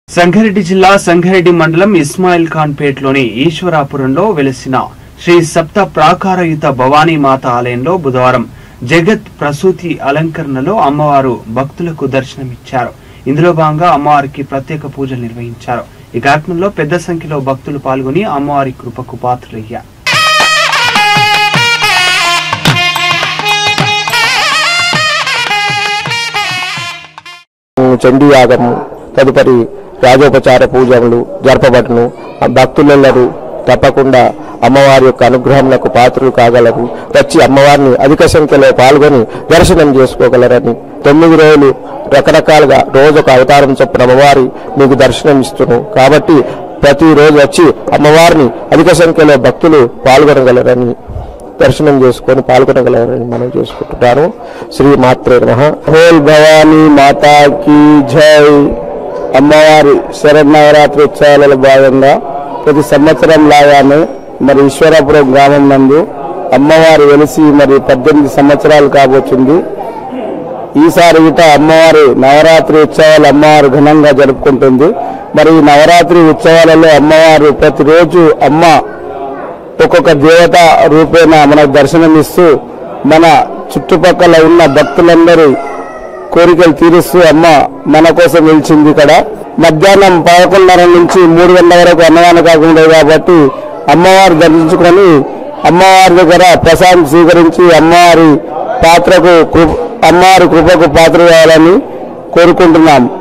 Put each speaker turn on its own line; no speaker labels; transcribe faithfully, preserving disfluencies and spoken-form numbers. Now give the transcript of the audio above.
సంగారెడ్డి జిల్లా సంగారెడ్డి మండలం ఇస్మాయిల్ ఖాన్ పేట్లోని ఈశ్వరాపురంలో వెలిసిన శ్రీ సప్త ప్రాకారయుత భవానీ మాత ఆలయంలో బుధవారం జగత్ ప్రసూతి అలంకరణలో అమ్మవారు భక్తులకు దర్శనమిచ్చారు. ఇందులో భాగంగా అమ్మవారికి ప్రత్యేక పూజలు నిర్వహించారు. ఈ కార్యక్రమంలో పెద్ద సంఖ్యలో భక్తులు పాల్గొని అమ్మవారి కృపకు పాత్రులయ్యారు.
చండీ యాగము తదుపరి రాజోపచార పూజలు జరపబడును. భక్తులెల్లరూ తప్పకుండా అమ్మవారి యొక్క అనుగ్రహంలకు పాత్రలు కాగలరు. వచ్చి అమ్మవారిని అధిక సంఖ్యలో పాల్గొని దర్శనం చేసుకోగలరని, తొమ్మిది రోజులు రకరకాలుగా రోజు ఒక అవతారం చొప్పున అమ్మవారి మీకు దర్శనం ఇస్తున్నాం కాబట్టి ప్రతిరోజు వచ్చి అమ్మవారిని అధిక సంఖ్యలో భక్తులు పాల్గొనగలరని దర్శనం చేసుకొని పాల్గొనగలరని మనం చేసుకుంటున్నాను. శ్రీ మాత్రే నమః. హోల్ భవానీ మాతాకి జై. అమ్మవారి శరన్నవరాత్రి ఉత్సవాలలో భాగంగా ప్రతి సంవత్సరం లాగానే మరి ఈశ్వరాపురం గ్రామం నందు అమ్మవారి వెలిసి మరి పద్దెనిమిది సంవత్సరాలు కాబోతుంది. ఈసారి గిట అమ్మవారి నవరాత్రి ఉత్సవాలు అమ్మవారు ఘనంగా జరుపుకుంటుంది. మరి ఈ నవరాత్రి ఉత్సవాలలో అమ్మవారు ప్రతిరోజు అమ్మ ఒక్కొక్క దేవత రూపేణ మనకు దర్శనమిస్తూ మన చుట్టుపక్కల ఉన్న భక్తులందరూ కోరికలు తీరుస్తూ అమ్మ మన కోసం నిలిచింది. ఇక్కడ మధ్యాహ్నం పదకొండున్నర నుంచి మూడు గంటల వరకు అన్నదాన కాకుండా కాబట్టి అమ్మవారు దర్శించుకొని అమ్మవారి దగ్గర ప్రసాదం స్వీకరించి అమ్మవారి పాత్రకు అమ్మవారి కృపకు పాత్ర కావాలని కోరుకుంటున్నాం.